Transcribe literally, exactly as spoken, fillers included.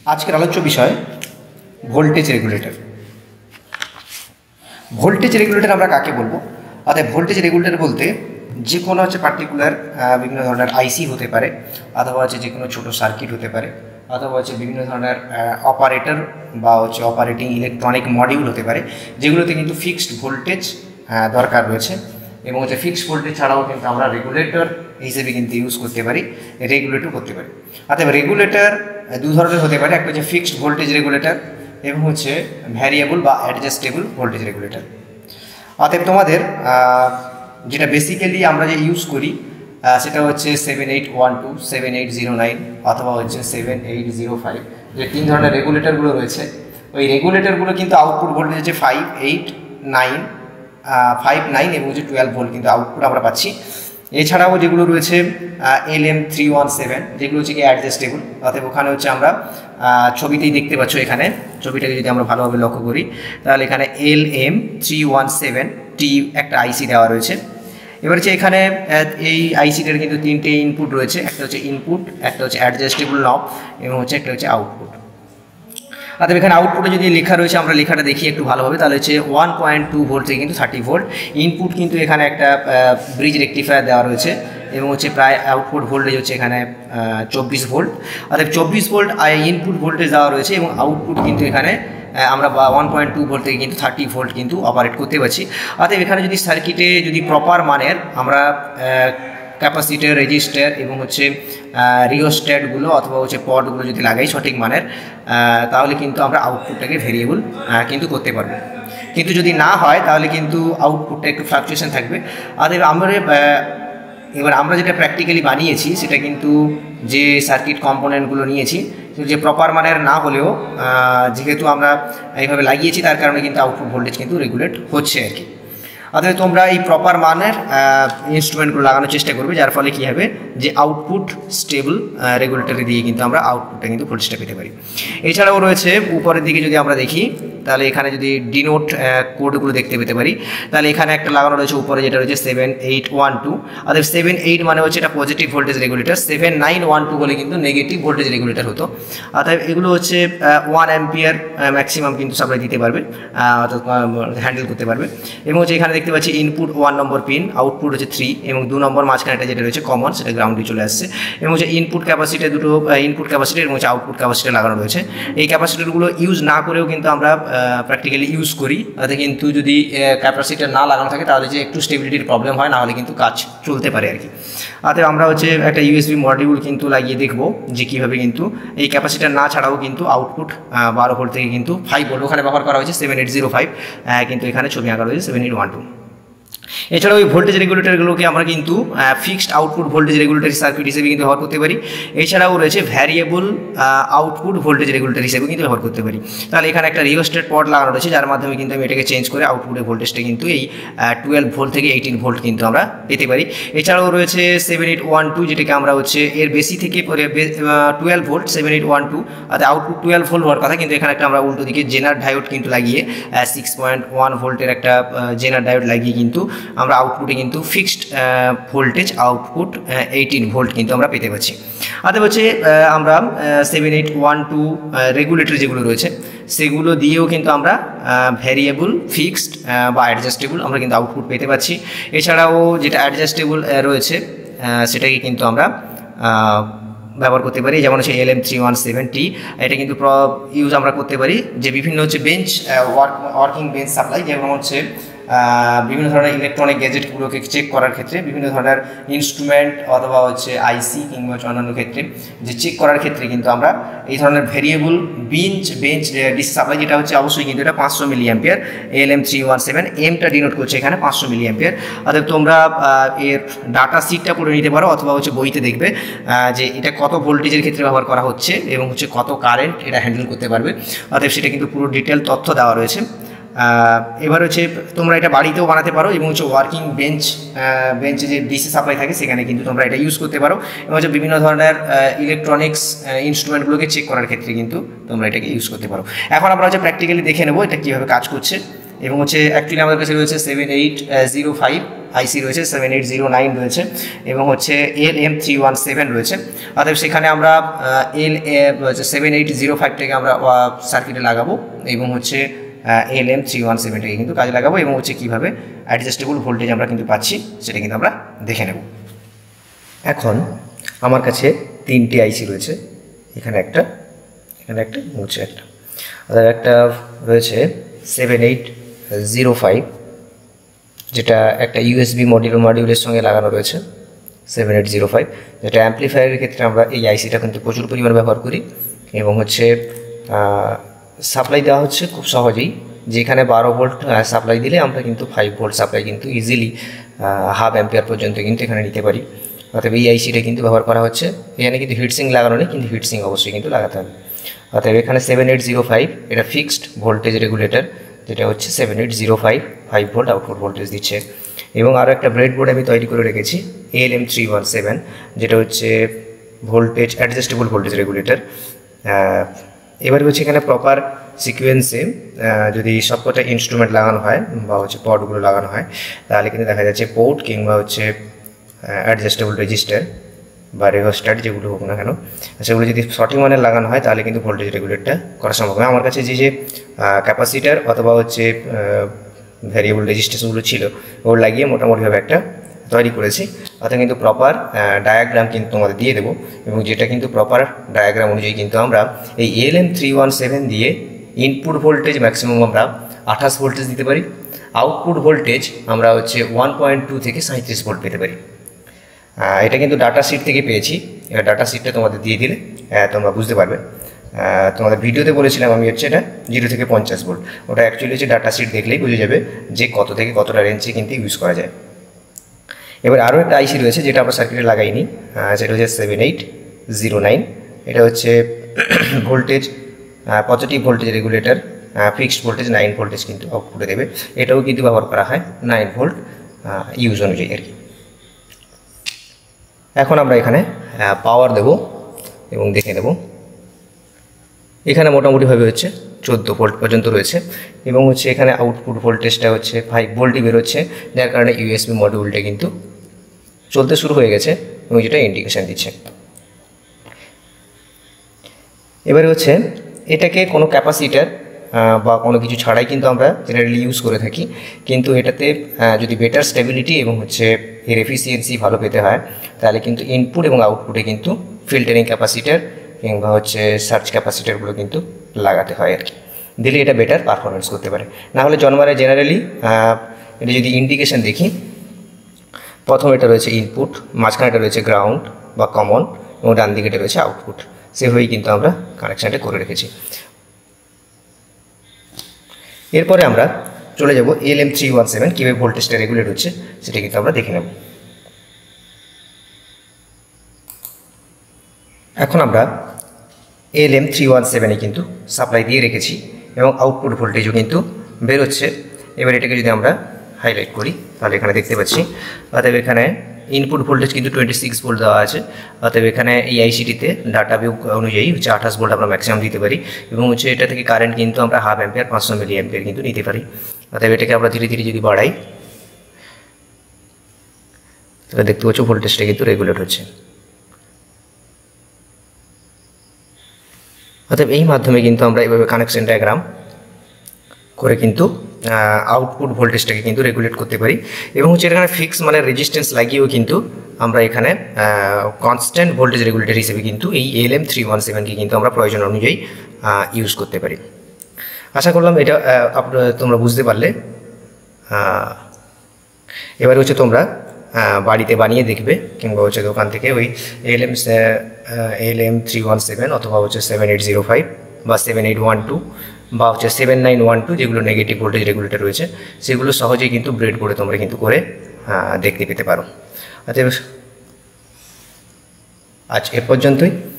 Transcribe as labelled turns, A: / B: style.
A: আজকের আলোচ্য বিষয় ভোল্টেজ রেগুলেটর। ভোল্টেজ রেগুলেটর আমরা কাকে বলবো? অর্থাৎ ভোল্টেজ রেগুলেটর বলতে যে কোনো হচ্ছে পার্টিকুলার বিভিন্ন ধরনের আইসি হতে পারে, অথবা হচ্ছে যে কোনো ছোটো সার্কিট হতে পারে, অথবা হচ্ছে বিভিন্ন ধরনের অপারেটর বা হচ্ছে অপারেটিং ইলেকট্রনিক মডিউল হতে পারে, যেগুলোতে কিন্তু ফিক্সড ভোল্টেজ দরকার রয়েছে। এবং হচ্ছে ফিক্সড ভোল্টেজ ছাড়াও কিন্তু আমরা রেগুলেটর হিসেবে কিন্তু ইউজ করতে পারি, রেগুলেটর করতে পারি। অর্থাৎ রেগুলেটর দু ধরনের হতে পারে, একটা হচ্ছে ফিক্সড ভোল্টেজ রেগুলেটর এবং হচ্ছে ভ্যারিয়েবল বা অ্যাডজাস্টেবল ভোল্টেজ রেগুলেটর। অতএব তোমাদের যেটা বেসিক্যালি আমরা যে ইউজ করি সেটা হচ্ছে seven eight one two seven eight zero nine অথবা হচ্ছে সেভেন এইট জিরো ফাইভ, যে তিন ধরনের রেগুলেটরগুলো রয়েছে। ওই রেগুলেটরগুলো কিন্তু আউটপুট ভোল্টেজ হচ্ছে five eight nine five nine এবং হচ্ছে টুয়েলভ ভোল্ট কিন্তু আউটপুট আমরা পাচ্ছি। এছাড়াও যেগুলো রয়েছে L M three one seven, যেগুলো হচ্ছে কি অ্যাডজাস্টেবল। অতএব ওখানে হচ্ছে আমরা ছবিতেই দেখতে পাচ্ছ, এখানে ছবিটাকে যদি আমরা ভালোভাবে লক্ষ্য করি তাহলে এখানে L M three one seven টি একটা আইসি দেওয়া রয়েছে। এবার হচ্ছে এখানে এই আইসিটার কিন্তু তিনটে ইনপুট রয়েছে, একটা হচ্ছে ইনপুট, একটা হচ্ছে অ্যাডজাস্টেবল নব এবং হচ্ছে একটা হচ্ছে আউটপুট। অর্থাৎ এখানে আউটপুটে যদি লেখা রয়েছে, আমরা লেখাটা দেখি একটু ভালোভাবে, তাহলে হচ্ছে ওয়ান পয়েন্ট টু ভোল্ট থেকে কিন্তু থার্টি ভোল্ট। ইনপুট কিন্তু এখানে একটা ব্রিজ রেকটিফায়ার দেওয়া রয়েছে এবং হচ্ছে প্রায় আউটপুট ভোল্টেজ হচ্ছে এখানে চব্বিশ ভোল্ট। অর্থাৎ চব্বিশ ভোল্ট ইনপুট ভোল্টেজ দেওয়া রয়েছে এবং আউটপুট কিন্তু এখানে আমরা ওয়ান পয়েন্ট টু ভোল্ট থেকে কিন্তু থার্টি ভোল্ট কিন্তু অপারেট করতে পারছি। অর্থাৎ এখানে যদি সার্কিটে যদি প্রপার মানের আমরা ক্যাপাসিটার, রেজিস্টার এবং হচ্ছে রিওস্ট্যাটগুলো অথবা হচ্ছে পটগুলো যদি লাগাই সঠিক মানের, তাহলে কিন্তু আমরা আউটপুটটাকে ভেরিয়েবল কিন্তু করতে পারবো। কিন্তু যদি না হয় তাহলে কিন্তু আউটপুটটা একটু ফ্লাকচুয়েশন থাকবে। আর আমরা এবার আমরা যেটা প্র্যাকটিক্যালি বানিয়েছি সেটা কিন্তু যে সার্কিট কম্পোনেন্টগুলো নিয়েছি যে প্রপার মানের না হলেও যেহেতু আমরা এইভাবে লাগিয়েছি, তার কারণে কিন্তু আউটপুট ভোল্টেজ কিন্তু রেগুলেট হচ্ছে আর কি। অর্থাৎ তোমরা এই প্রপার মানের ইনস্ট্রুমেন্টগুলো লাগানোর চেষ্টা করবে, যার ফলে কী হবে যে আউটপুট স্টেবল রেগুলেটরি দিয়ে কিন্তু আমরা আউটপুটটা কিন্তু ভোল্টেজটা পেতে পারি। এছাড়াও রয়েছে উপরের দিকে যদি আমরা দেখি তাহলে এখানে যদি ডিনোট কোডগুলো দেখতে পেতে পারি, তাহলে এখানে একটা লাগানো রয়েছে উপরে, যেটা রয়েছে সেভেন এইট ওয়ান টু। অর্থাৎ সেভেন এইট মানে হচ্ছে এটা positive voltage regulator, seven nine one two বলে কিন্তু নেগেটিভ ভোল্টেজ রেগুলেটর হতো। অর্থাৎ এগুলো হচ্ছে ওয়ান অ্যাম্পিয়ার ম্যাক্সিমাম কিন্তু সাপ্লাই দিতে পারবে, অর্থাৎ হ্যান্ডেল করতে পারবে। এবং হচ্ছে এখানে দেখতে পাচ্ছি input one number pin, output হচ্ছে থ্রি এবং দু নম্বর মাঝখানেটা যেটা রয়েছে কমন, সেটা গ্রাউন্ডে চলে আসছে। এবং হচ্ছে ইনপুট ক্যাপাসিটি দুটো ইনপুট ক্যাপাসিটি এবং হচ্ছে আউটপুট ক্যাপাসিটি লাগানো রয়েছে। এই ক্যাপাসিটারগুলো ইউজ না করেও কিন্তু আমরা প্র্যাকটিক্যালি ইউজ করি। তাতে কিন্তু যদি ক্যাপাসিটার না লাগানো থাকে তাহলে যে একটু স্টেবিলিটির প্রবলেম হয়, না হলে কিন্তু কাজ চলতে পারে আর কি। তাতে আমরা হচ্ছে একটা ইউএসবি মডিউল কিন্তু লাগিয়ে দেখবো যে কীভাবে কিন্তু এই ক্যাপাসিটার না ছাড়াও কিন্তু আউটপুট বারো ভোল্ট থেকে কিন্তু ফাইভ ভোল্ট ওখানে ব্যবহার করা হয়েছে সেভেন এইট জিরো ফাইভ, কিন্তু এখানে ছবি আঁকা রয়েছে সেভেন এইট ওয়ান টু। এছাড়াও ওই ভোল্টেজ রেগুলেটরগুলোকে আমরা কিন্তু fixed output voltage regulatory circuit হিসেবে কিন্তু ব্যবহার করতে পারি। এছাড়াও রয়েছে ভ্যারিয়েবল আউটপুট ভোল্টেজ রেগুলেটর হিসেবে কিন্তু ব্যবহার করতে পারি। তাহলে এখানে একটা রিওস্ট্যাট পট লাগানো রয়েছে, যার মাধ্যমে কিন্তু আমি এটাকে চেঞ্জ করে আউটপুটের ভোল্টেজটা কিন্তু এই টুয়েলভ ভোল্ট থেকে এইটিন ভোল্ট কিন্তু আমরা পেতে পারি। এছাড়াও রয়েছে সেভেন এইট ওয়ান টু, যেটাকে আমরা হচ্ছে এর বেশি থেকে twelve volt seven eight one two, অর্থাৎ আউটপুট টুয়েলভ ভোল্ট হওয়ার কথা, কিন্তু এখানে একটা আমরা উল্টো দিকে জেনার ডায়োড কিন্তু লাগিয়ে সিক্স পয়েন্ট ওয়ান ভোল্টের একটা জেনার ডায়োড লাগিয়ে কিন্তু আমরা আউটপুটে কিন্তু fixed voltage output eighteen volt কিন্তু আমরা পেতে পারছি। অর্থাৎ হচ্ছে আমরা seven eight one two regulator যেগুলো রয়েছে সেগুলো দিয়েও কিন্তু আমরা ভ্যারিয়েবল, ফিক্সড বা অ্যাডজাস্টেবল আমরা কিন্তু আউটপুট পেতে পারছি। এছাড়াও যেটা অ্যাডজাস্টেবল রয়েছে সেটাকে কিন্তু আমরা ব্যবহার করতে পারি, যেমন হচ্ছে L M three one seven T, এটা কিন্তু ইউজ আমরা করতে পারি যে বিভিন্ন হচ্ছে bench work working bench supply, যেমন হচ্ছে বিভিন্ন ধরনের ইলেকট্রনিক গ্যাজেটগুলোকে চেক করার ক্ষেত্রে, বিভিন্ন ধরনের ইনস্ট্রুমেন্ট অথবা হচ্ছে আইসি কিংবা অন্যান্য ক্ষেত্রে যে চেক করার ক্ষেত্রে কিন্তু আমরা এই ধরনের variable bench bench DC supply, যেটা হচ্ছে অবশ্যই কিন্তু এটা পাঁচশো milli ampere, L M three one seven এমটা ডিনোট করছে এখানে পাঁচশো মিলি অ্যাম্পিয়ার। অর্থাৎ তোমরা এর ডাটা সিটটা পড়ে নিতে পারো অথবা হচ্ছে বইতে দেখবে যে এটা কত ভোল্টেজের ক্ষেত্রে ব্যবহার করা হচ্ছে এবং হচ্ছে কত কারেন্ট এটা হ্যান্ডেল করতে পারবে। অর্থাৎ সেটা কিন্তু পুরো ডিটেল তথ্য দেওয়া রয়েছে। এবার হচ্ছে তোমরা এটা বাড়িতেও বানাতে পারো এবং হচ্ছে ওয়ার্কিং বেঞ্চ বেঞ্চে যে ডিসি সাপ্লাই থাকে সেখানে কিন্তু তোমরা এটা ইউজ করতে পারো এবং হচ্ছে বিভিন্ন ধরনের ইলেকট্রনিক্স ইনস্ট্রুমেন্টগুলোকে চেক করার ক্ষেত্রে কিন্তু তোমরা এটাকে ইউজ করতে পারো। এখন আমরা হচ্ছে প্র্যাকটিক্যালি দেখে নেবো এটা কীভাবে কাজ করছে। এবং হচ্ছে অ্যাকচুয়ালি আমাদের কাছে রয়েছে seven eight zero five IC রয়েছে, সেভেন এইট জিরো নাইন রয়েছে এবং হচ্ছে L M three one seven রয়েছে। অতএব সেখানে আমরা এল সেভেন এইট জিরো ফাইভটাকে আমরা সার্কিটে লাগাবো এবং হচ্ছে এল এম থ্রি ওয়ান সেভেনটাকে কিন্তু কাজে লাগাবো এবং হচ্ছে কীভাবে অ্যাডজাস্টেবল ভোল্টেজ আমরা কিন্তু পাচ্ছি সেটা কিন্তু আমরা দেখে নেব। এখন আমার কাছে তিনটি আইসি রয়েছে, এখানে একটা, এখানে একটা, হচ্ছে একটা। আর একটা রয়েছে সেভেন এইট জিরো ফাইভ, যেটা একটা ইউএসবি মডিউল মডিউলের সঙ্গে লাগানো রয়েছে, সেভেন এইট জিরো ফাইভ, যেটা অ্যাম্পলিফায়ারের ক্ষেত্রে আমরা এই আইসিটা কিন্তু প্রচুর পরিমাণে ব্যবহার করি এবং হচ্ছে সাপ্লাই দেওয়া হচ্ছে খুব সহজেই, যেখানে বারো ভোল্ট সাপ্লাই দিলে আমরা কিন্তু ফাইভ ভোল্ট সাপ্লাই কিন্তু ইজিলি হাফ অ্যাম্পিয়ার পর্যন্ত কিন্তু এখানে নিতে পারি। অতএব এই আইসিটা কিন্তু ব্যবহার করা হচ্ছে। এখানে কিন্তু হিটসিং লাগানো নেই, কিন্তু হিটসিং অবশ্যই কিন্তু লাগাতে হবে। অতএব এখানে সেভেন এইট জিরো ফাইভ এটা ফিক্সড ভোল্টেজ রেগুলেটর, যেটা হচ্ছে seven eight zero five five volt output voltage দিচ্ছে। এবং আরও একটা ব্রেডবোর্ড আমি তৈরি করে রেখেছি L M three one seven, যেটা হচ্ছে ভোল্টেজ অ্যাডজাস্টেবল ভোল্টেজ রেগুলেটর। এবারে হচ্ছে এখানে প্রপার সিকোয়েন্সে যদি সবকটা ইনস্ট্রুমেন্ট লাগানো হয় বা হচ্ছে পটগুলো লাগানো হয়, তাহলে কিন্তু দেখা যাচ্ছে পোর্ট কিংবা হচ্ছে অ্যাডজাস্টেবল রেজিস্টার বা রেগোস্টার যেগুলো হোক না কেন, সেগুলো যদি সঠিক মানের লাগানো হয় তাহলে কিন্তু ভোল্টেজ রেগুলেটরটা করা সম্ভব হয়। আমার কাছে যে যে ক্যাপাসিটার অথবা হচ্ছে ভ্যারিয়েবল রেজিস্ট্রেশনগুলো ছিল ওগুলো লাগিয়ে মোটামুটিভাবে একটা তৈরি করেছি। অর্থাৎ কিন্তু প্রপার ডায়াগ্রাম কিন্তু তোমাদের দিয়ে দেবো এবং যেটা কিন্তু প্রপার ডায়াগ্রাম অনুযায়ী কিন্তু আমরা এই L M three one seven দিয়ে ইনপুট ভোল্টেজ ম্যাক্সিমাম আমরা আঠাশ ভোল্টেজ দিতে পারি, আউটপুট ভোল্টেজ আমরা হচ্ছে ওয়ান পয়েন্ট টু থেকে সাঁত্রিশ ভোল্ট পেতে পারি। এটা কিন্তু ডাটা শিট থেকে পেয়েছি, এবার ডাটা শিটটা তোমাদের দিয়ে দিলে তোমরা বুঝতে পারবে। তোমাদের ভিডিওতে বলেছিলাম আমি হচ্ছে এটা জিরো থেকে পঞ্চাশ ভোল্ট, ওটা অ্যাকচুয়ালি হচ্ছে ডাটা শিট দেখলেই বুঝে যাবে যে কত থেকে কতটা রেঞ্জে কিন্তু ইউজ করা যায়। এবার আরও একটা আইসি রয়েছে যেটা আমরা সার্কিটে লাগাইনি, সেটা হচ্ছে সেভেন এইট জিরো নাইন। এটা হচ্ছে voltage positive voltage regulator, fixed voltage nine voltage কিন্তু আউটপুটে দেবে। এটাও কিন্তু ব্যবহার করা হয় নাইন ভোল্ট ইউজ অনুযায়ী আর কি। এখন আমরা এখানে পাওয়ার দেব এবং দেখে নেব। এখানে মোটামুটিভাবে হচ্ছে চোদ্দো ভোল্ট পর্যন্ত রয়েছে এবং হচ্ছে এখানে আউটপুট ভোল্টেজটা হচ্ছে ফাইভ ভোল্টই বেরোচ্ছে, যার কারণে ইউএসবি মডিউলটা কিন্তু চলতে শুরু হয়ে গেছে এবং যেটা ইন্ডিকেশান দিচ্ছে। এবারে হচ্ছে এটাকে কোনো ক্যাপাসিটার বা কোনো কিছু ছাড়াই কিন্তু আমরা জেনারেলি ইউজ করে থাকি, কিন্তু এটাতে যদি বেটার স্টেবিলিটি এবং হচ্ছে এর এফিসিয়েন্সি ভালো পেতে হয় তাহলে কিন্তু ইনপুট এবং আউটপুটে কিন্তু ফিল্টারিং ক্যাপাসিটার কিংবা হচ্ছে সার্চ ক্যাপাসিটারগুলো কিন্তু লাগাতে হয় আর কি, দিলে এটা বেটার পারফরমেন্স করতে পারে। না হলে জন্মারে জেনারেলি এটা যদি ইন্ডিকেশান দেখি, প্রথম এটা রয়েছে ইনপুট, মাঝখানে এটা রয়েছে গ্রাউন্ড বা কমন এবং ডান দিকে এটা রয়েছে আউটপুট, সেভাবেই কিন্তু আমরা কানেকশানটা করে রেখেছি। এরপরে আমরা চলে যাব L M three one seven কীভাবে ভোল্টেজটা রেগুলেট হচ্ছে সেটা কিন্তু আমরা দেখে নেব। এখন আমরা এল এম থ্রি ওয়ান সেভেনে কিন্তু সাপ্লাই দিয়ে রেখেছি এবং আউটপুট ভোল্টেজও কিন্তু বেরোচ্ছে। এবার এটাকে যদি আমরা হাইলাইট করি তাহলে এখানে দেখতে পাচ্ছি, অতএব এখানে ইনপুট ভোল্টেজ কিন্তু টোয়েন্টি সিক্স ভোল্ট দেওয়া আছে। অতএব এখানে এই আইসিটিতে ডাটা ভিউ অনুযায়ী হচ্ছে আঠাশ ভোল্ট আমরা ম্যাক্সিমাম দিতে পারি এবং হচ্ছে এটা থেকে কারেন্ট কিন্তু আমরা হাফ অ্যাম্পিয়ার পাঁচশো মিলি অ্যাম্পিয়ার কিন্তু নিতে পারি। অতএব এটাকে আমরা ধীরে ধীরে যদি বাড়াই তাহলে দেখতে পাচ্ছ ভোল্টেজটা কিন্তু রেগুলেট হচ্ছে। অতএব এই মাধ্যমে কিন্তু আমরা এইভাবে কানেকশন ডায়াগ্রাম করে কিন্তু আউটপুট ভোল্টেজটাকে কিন্তু রেগুলেট করতে পারি এবং হচ্ছে এখানে ফিক্স মানে রেজিস্ট্যান্স লাগিয়েও কিন্তু আমরা এখানে কনস্ট্যান্ট ভোল্টেজ রেগুলেটর হিসেবে কিন্তু এই এল এম থ্রি ওয়ান সেভেনকে কিন্তু আমরা প্রয়োজন অনুযায়ী ইউজ করতে পারি। আশা করলাম এটা তোমরা বুঝতে পারলে। এবারে হচ্ছে তোমরা বাড়িতে বানিয়ে দেখবে কিংবা হচ্ছে দোকান থেকে ওই L M L M three one seven অথবা হচ্ছে সেভেন এইট জিরো ফাইভ বা সেভেন এইট ওয়ান টু বা হচ্ছে সেভেন নাইন ওয়ান টু যেগুলো নেগেটিভ ভোল্টেজ রেগুলেটর রয়েছে সেগুলো সহজেই কিন্তু ব্রেড বোর্ডে তোমরা কিন্তু করে দেখতে পেতে পারো। অতএব আজ এ পর্যন্তই।